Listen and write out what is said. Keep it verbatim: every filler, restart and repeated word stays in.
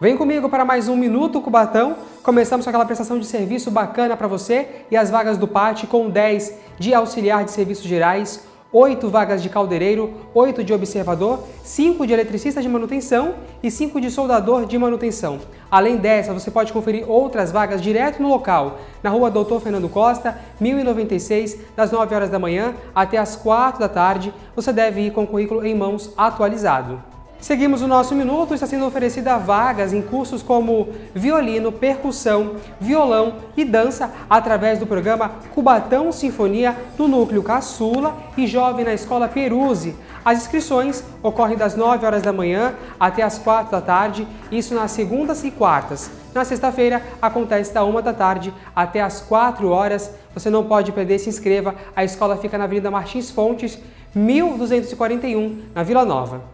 Vem comigo para mais um Minuto Cubatão. Começamos com aquela prestação de serviço bacana para você e as vagas do P A T com dez de auxiliar de serviços gerais, oito vagas de caldeireiro, oito de observador, cinco de eletricista de manutenção e cinco de soldador de manutenção. Além dessa, você pode conferir outras vagas direto no local, na rua Doutor Fernando Costa, mil e noventa e seis, das nove horas da manhã até as quatro da tarde. Você deve ir com o currículo em mãos atualizado. Seguimos o nosso minuto, está sendo oferecida vagas em cursos como violino, percussão, violão e dança através do programa Cubatão Sinfonia no Núcleo Caçula e Jovem na Escola Peruzzi. As inscrições ocorrem das nove horas da manhã até as quatro da tarde, isso nas segundas e quartas. Na sexta-feira acontece da uma da tarde até as quatro horas. Você não pode perder, se inscreva. A escola fica na Avenida Martins Fontes, mil duzentos e quarenta e um, na Vila Nova.